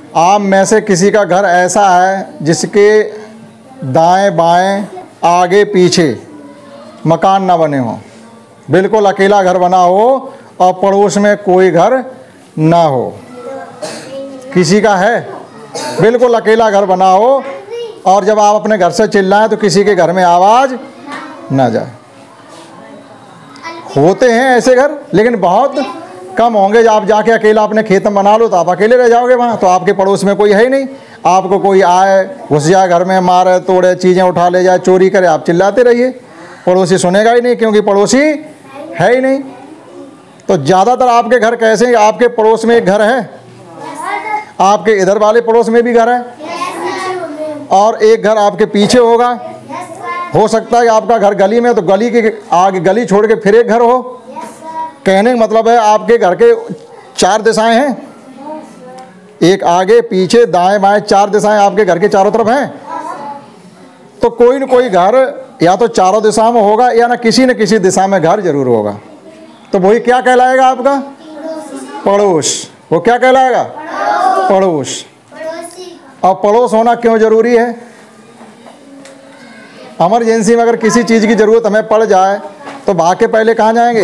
आप में से किसी का घर ऐसा है जिसके दाएं बाएं आगे पीछे मकान ना बने हों, बिल्कुल अकेला घर बना हो और पड़ोस में कोई घर ना हो? किसी का है? बिल्कुल अकेला घर बना हो और जब आप अपने घर से चिल्लाएं तो किसी के घर में आवाज़ ना जाए। होते हैं ऐसे घर, लेकिन बहुत कम होंगे। जब आप जाके अकेला अपने खेत में बना लो तो आप अकेले रह जाओगे वहाँ, तो आपके पड़ोस में कोई है ही नहीं। आपको कोई आए, घुस जाए घर में, मारे तोड़े, चीज़ें उठा ले जाए, चोरी करे, आप चिल्लाते रहिए, पड़ोसी सुनेगा ही नहीं, क्योंकि पड़ोसी है ही नहीं। तो ज़्यादातर आपके घर कैसे हैं? आपके पड़ोस में एक घर है, आपके इधर वाले पड़ोस में भी घर है, और एक घर आपके पीछे होगा। हो सकता है कि आपका घर गली में, तो गली के आगे, गली छोड़ के फिर एक घर हो। कहने का मतलब है आपके घर के 4 दिशाएं हैं, एक आगे पीछे दाएं बाएं 4 दिशाएं आपके घर के चारों तरफ हैं। तो कोई न कोई घर या तो चारों दिशा में होगा या ना किसी दिशा में घर जरूर होगा। तो वही क्या कहलाएगा? आपका पड़ोस। वो क्या कहलाएगा? पड़ोस। और पड़ोस होना क्यों जरूरी है? इमरजेंसी में अगर किसी चीज़ की ज़रूरत हमें पड़ जाए तो भाग के पहले कहाँ जाएंगे?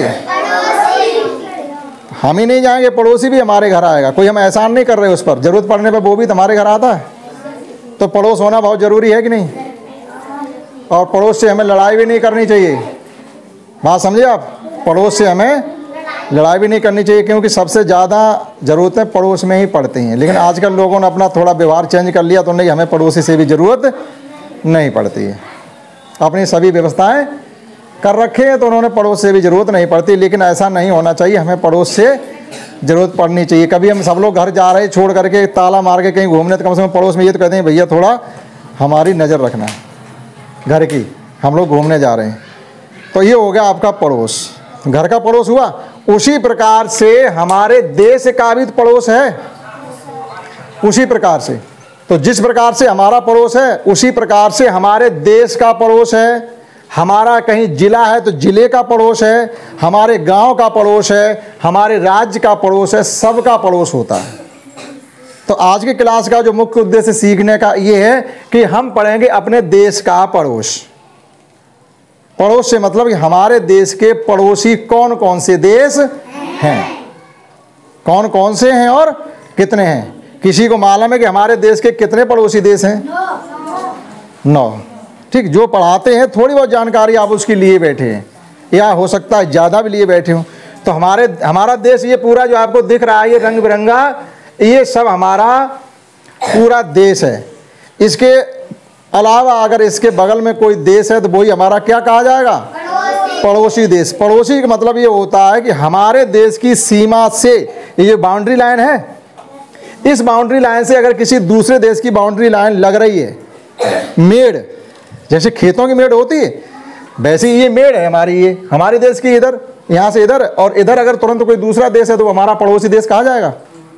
हम ही नहीं जाएंगे, पड़ोसी भी हमारे घर आएगा। कोई हम एहसान नहीं कर रहे उस पर, ज़रूरत पड़ने पर वो भी हमारे घर आता है। तो पड़ोस होना बहुत ज़रूरी है कि नहीं? और पड़ोस से हमें लड़ाई भी नहीं करनी चाहिए। बात समझे आप? पड़ोस से हमें लड़ाई भी नहीं करनी चाहिए, क्योंकि सबसे ज़्यादा ज़रूरतें पड़ोस में ही पड़ती हैं। लेकिन आजकल लोगों ने अपना थोड़ा व्यवहार चेंज कर लिया, तो नहीं, हमें पड़ोसी से भी ज़रूरत नहीं पड़ती है। अपनी सभी व्यवस्थाएं कर रखे हैं तो उन्होंने पड़ोस से भी ज़रूरत नहीं पड़ती। लेकिन ऐसा नहीं होना चाहिए, हमें पड़ोस से ज़रूरत पड़नी चाहिए। कभी हम सब लोग घर जा रहे हैं छोड़ करके, ताला मार के कहीं घूमने, तो कम से कम पड़ोस में ये तो कहते हैं भैया थोड़ा हमारी नज़र रखना घर की, हम लोग घूमने जा रहे हैं। तो ये हो गया आपका पड़ोस, घर का पड़ोस हुआ। उसी प्रकार से हमारे देश का भी पड़ोस है, उसी प्रकार से। तो जिस प्रकार से हमारा पड़ोस है, उसी प्रकार से हमारे देश का पड़ोस है। हमारा कहीं जिला है तो जिले का पड़ोस है, हमारे गांव का पड़ोस है, हमारे राज्य का पड़ोस है, सबका पड़ोस होता है। तो आज की क्लास का जो मुख्य उद्देश्य सीखने का ये है कि हम पढ़ेंगे अपने देश का पड़ोस। पड़ोस से मतलब कि हमारे देश के पड़ोसी कौन कौन से देश हैं, कौन कौन से हैं और कितने हैं। किसी को मालूम है कि हमारे देश के कितने पड़ोसी देश हैं? 9। ठीक, जो पढ़ाते हैं थोड़ी बहुत जानकारी आप उसकी लिए बैठे हैं, या हो सकता है ज़्यादा भी लिए बैठे हों। तो हमारा देश ये पूरा जो आपको दिख रहा है, ये रंग बिरंगा, ये सब हमारा पूरा देश है। इसके अलावा अगर इसके बगल में कोई देश है तो वही हमारा क्या कहा जाएगा? पड़ोसी देश। पड़ोसी का मतलब ये होता है कि हमारे देश की सीमा से, ये जो बाउंड्री लाइन है, इस बाउंड्री लाइन से अगर किसी दूसरे देश की बाउंड्री लाइन लग रही है, मेड़, जैसे खेतों की मेड़ होती है, वैसे ये मेड़ है हमारी, ये हमारे देश की, इधर, यहाँ से इधर, और इधर अगर तुरंत कोई दूसरा देश है तो हमारा पड़ोसी देश कहा जाएगा।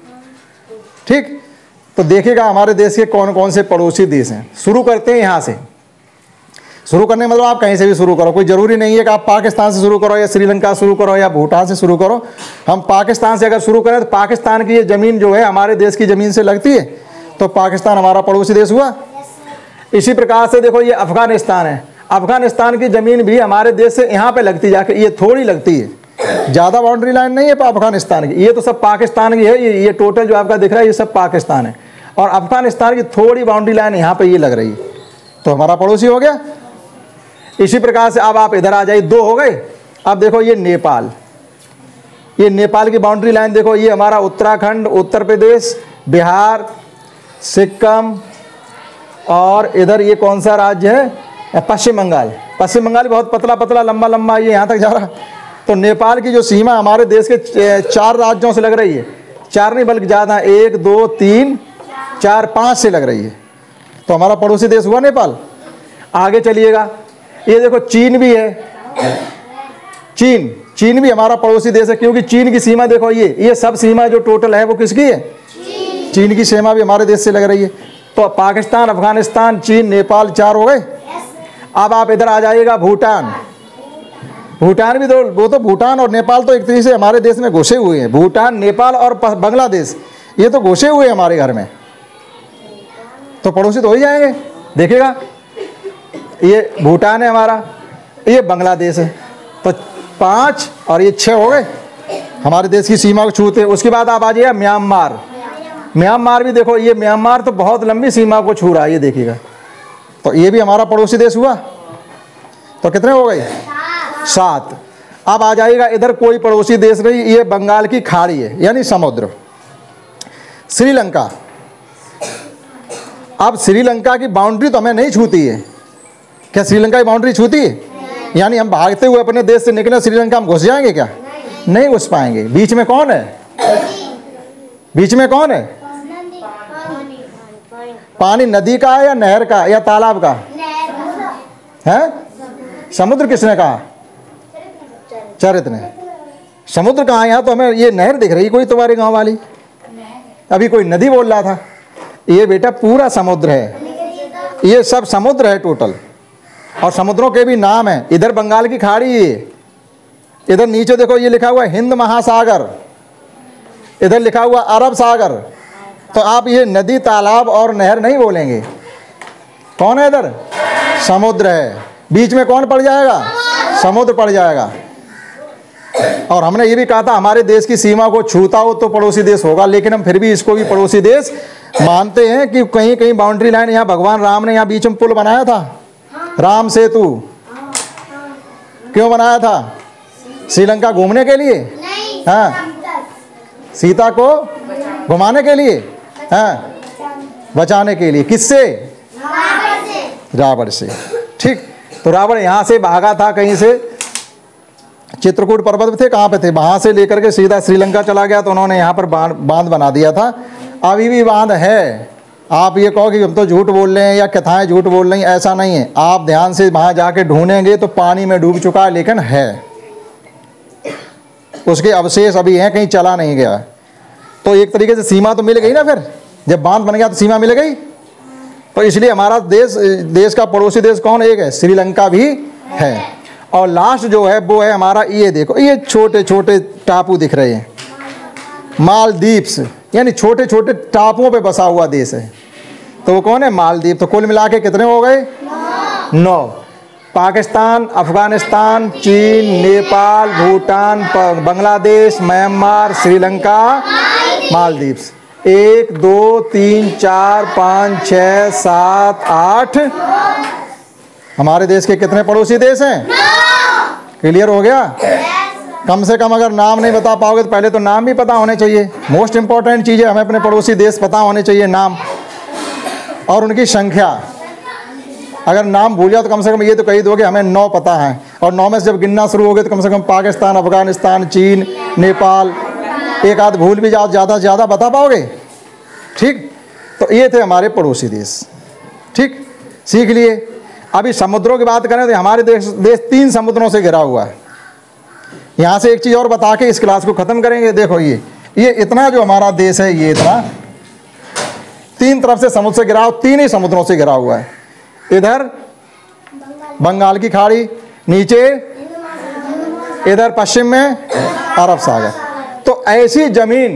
ठीक, तो देखिएगा हमारे देश के कौन कौन से पड़ोसी देश हैं। शुरू करते हैं यहाँ से। शुरू करने मतलब आप कहीं से भी शुरू करो, कोई ज़रूरी नहीं है कि आप पाकिस्तान से शुरू करो या श्रीलंका शुरू करो या भूटान से शुरू करो। हम पाकिस्तान से अगर शुरू करें तो पाकिस्तान की ये ज़मीन जो है हमारे देश की ज़मीन से लगती है, तो पाकिस्तान हमारा पड़ोसी देश हुआ। इसी प्रकार से देखो ये अफ़गानिस्तान है, अफ़गानिस्तान की ज़मीन भी हमारे देश से यहाँ पर लगती जाकर, ये थोड़ी लगती है, ज़्यादा बाउंड्री लाइन नहीं है अफ़गानिस्तान की। ये तो सब पाकिस्तान की है, ये टोटल जो आपका दिख रहा है ये सब पाकिस्तान है, और अफ़गानिस्तान की थोड़ी बाउंड्री लाइन यहाँ पे ये लग रही है, तो हमारा पड़ोसी हो गया। इसी प्रकार से अब आप इधर आ जाइए, 2 हो गए। अब देखो ये नेपाल, ये नेपाल की बाउंड्री लाइन देखो, ये हमारा उत्तराखंड, उत्तर प्रदेश, बिहार, सिक्किम, और इधर ये कौन सा राज्य है? पश्चिम बंगाल। पश्चिम बंगाल बहुत पतला पतला लंबा लंबा ये यहाँ तक जा रहा। तो नेपाल की जो सीमा हमारे देश के 4 राज्यों से लग रही है, 4 नहीं बल्कि ज़्यादा, 1 2 3 4 5 से लग रही है, तो हमारा पड़ोसी देश हुआ नेपाल। आगे चलिएगा, ये देखो चीन भी है, चीन भी हमारा पड़ोसी देश है, क्योंकि चीन की सीमा देखो, ये सब सीमा जो टोटल है वो किसकी है? चीन की सीमा भी हमारे देश से लग रही है। तो पाकिस्तान, अफगानिस्तान, चीन, नेपाल 4 हो गए। अब आप इधर आ जाइएगा, भूटान। भूटान भी तो, वो तो भूटान और नेपाल तो एक तरीके से हमारे देश में घुसे हुए हैं। भूटान, नेपाल और बांग्लादेश ये तो घुसे हुए हैं हमारे घर में, तो पड़ोसी तो हो ही जाएंगे। देखिएगा, ये भूटान है हमारा, ये बांग्लादेश है, तो 5 और ये 6 हो गए हमारे देश की सीमा को छूते। उसके बाद आप आ जाइए म्यांमार। म्यांमार भी देखो, ये म्यांमार तो बहुत लंबी सीमा को छू रहा है, ये देखिएगा। तो ये भी हमारा पड़ोसी देश हुआ। तो कितने हो गए? 7। अब आ जाएगा इधर, कोई पड़ोसी देश नहीं, ये बंगाल की खाड़ी है यानी समुद्र। श्रीलंका, अब श्रीलंका की बाउंड्री तो हमें नहीं छूती है। क्या श्रीलंका की बाउंड्री छूती है? यानी हम भागते हुए अपने देश से निकले, श्रीलंका में घुस जाएंगे क्या? नहीं घुस पाएंगे। बीच में कौन है? बीच में कौन है? पानी नदी का है या नहर का या तालाब का है? समुद्र किसने कहा? चरित्र ने। समुद्र कहाँ है? यहाँ तो हमें ये नहर दिख रही कोई तुम्हारे गांव वाली, अभी कोई नदी बोल रहा था। ये बेटा पूरा समुद्र है, ये सब समुद्र है टोटल, और समुद्रों के भी नाम है। इधर बंगाल की खाड़ी है, इधर नीचे देखो ये लिखा हुआ है हिंद महासागर, इधर लिखा हुआ अरब सागर। तो आप ये नदी तालाब और नहर नहीं बोलेंगे। कौन है इधर? समुद्र है। बीच में कौन पड़ जाएगा? समुद्र पड़ जाएगा। और हमने ये भी कहा था हमारे देश की सीमा को छूता हो तो पड़ोसी देश होगा, लेकिन हम फिर भी इसको भी पड़ोसी देश मानते हैं कि कहीं कहीं बाउंड्री लाइन, यहाँ भगवान राम ने यहाँ बीच में पुल बनाया था, राम सेतु। क्यों बनाया था? श्रीलंका घूमने के लिए? हाँ, सीता को घुमाने के लिए? हाँ, बचाने के लिए। किससे? रावण से। ठीक, तो रावण यहाँ से भागा था कहीं से, चित्रकूट पर्वत थे, कहाँ पे थे, वहाँ से लेकर के सीधा श्रीलंका चला गया। तो उन्होंने यहाँ पर बांध बना दिया था। अभी भी बांध है। आप ये कहो कि हम तो झूठ बोल रहे हैं या कथाएं झूठ बोल रही हैं, ऐसा नहीं है। आप ध्यान से वहाँ जाके ढूंढेंगे तो पानी में डूब चुका है, लेकिन है, उसके अवशेष अभी हैं, कहीं चला नहीं गया। तो एक तरीके से सीमा तो मिल गई ना, फिर जब बांध बन गया तो सीमा मिल गई। तो इसलिए हमारा देश का पड़ोसी देश कौन? एक है, श्रीलंका भी है। और लास्ट जो है वो है हमारा, ये देखो, ये छोटे छोटे टापू दिख रहे हैं, मालदीव्स, यानी छोटे छोटे टापुओं पे बसा हुआ देश है। तो वो कौन है? मालदीव। तो कुल मिला के कितने हो गए? 9। पाकिस्तान, अफगानिस्तान, चीन, नेपाल, भूटान, बांग्लादेश, म्यांमार, श्रीलंका, मालदीव्स। 1 2 3 4 5 6 7 8। हमारे देश के कितने पड़ोसी देश हैं? क्लियर हो गया? कम से कम अगर नाम नहीं बता पाओगे तो पहले तो नाम भी पता होने चाहिए। मोस्ट इंपॉर्टेंट चीज़ है, हमें अपने पड़ोसी देश पता होने चाहिए, नाम और उनकी संख्या। अगर नाम भूल जाओ तो कम से कम ये तो कही दोगे हमें 9 पता है, और 9 में से जब गिनना शुरू हो गए तो कम से कम पाकिस्तान, अफगानिस्तान, चीन, नेपाल, एक आध भूल भी जाओ, ज़्यादा से ज़्यादा बता पाओगे। ठीक, तो ये थे हमारे पड़ोसी देश। ठीक, सीख लिए। अभी समुद्रों की बात करें तो हमारे देश 3 समुद्रों से घिरा हुआ है। यहाँ से एक चीज़ और बता के इस क्लास को ख़त्म करेंगे। देखो ये इतना जो हमारा देश है, ये इतना 3 तरफ से समुद्र से घिरा हुआ, 3 ही समुद्रों से घिरा हुआ है। इधर बंगाल की खाड़ी, नीचे इधर पश्चिम में अरब सागर। तो ऐसी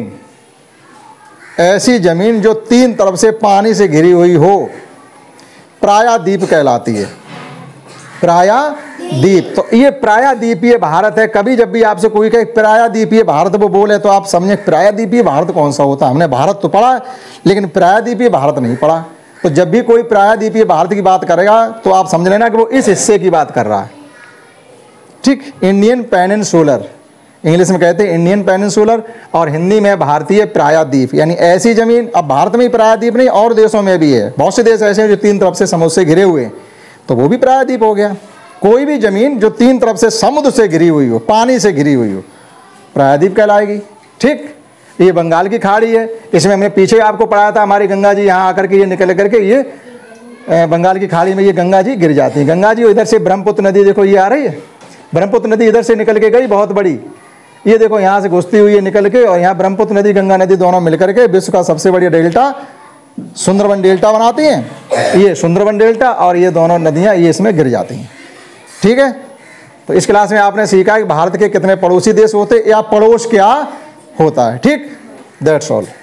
ज़मीन जो 3 तरफ से पानी से घिरी हुई हो, प्रायद्वीप कहलाती है। प्रायद्वीप, तो ये प्रायद्वीपीय भारत है। कभी जब भी आपसे कोई कहे प्रायद्वीपीय भारत वो बोले तो आप समझे प्रायद्वीपीय भारत कौन सा होता है। हमने भारत तो पढ़ा लेकिन प्रायद्वीपीय भारत नहीं पढ़ा। तो जब भी कोई प्रायद्वीपीय भारत की बात करेगा तो आप समझ लेना कि वो इस हिस्से की बात कर रहा है। ठीक, इंडियन पेनिनसुलर, इंग्लिश में कहते हैं इंडियन पेनिनसुलर, और हिंदी में भारतीय प्रायद्वीप, यानी ऐसी ज़मीन। अब भारत में ही प्रायद्वीप नहीं, और देशों में भी है। बहुत से देश ऐसे हैं जो 3 तरफ से समुद्र से घिरे हुए हैं, तो वो भी प्रायद्वीप हो गया। कोई भी ज़मीन जो 3 तरफ से समुद्र से घिरी हुई हो, पानी से घिरी हुई हो, प्रायद्वीप कहलाएगी। ठीक, ये बंगाल की खाड़ी है। इसमें हमने पीछे आपको पढ़ाया था, हमारी गंगा जी यहाँ आकर के ये निकल करके ये बंगाल की खाड़ी में ये गंगा जी गिर जाती है। गंगा जी इधर से ब्रह्मपुत्र नदी देखो ये आ रही है, ब्रह्मपुत्र नदी इधर से निकल के गई बहुत बड़ी, ये देखो यहाँ से घुसती हुई है निकल के, और यहाँ ब्रह्मपुत्र नदी गंगा नदी दोनों मिलकर के विश्व का सबसे बड़ी डेल्टा सुंदरबन डेल्टा बनाती हैं। ये सुंदरबन डेल्टा और ये दोनों नदियाँ ये इसमें गिर जाती हैं। ठीक है, तो इस क्लास में आपने सीखा कि भारत के कितने पड़ोसी देश होते या पड़ोस क्या होता है। ठीक, दैट्स ऑल।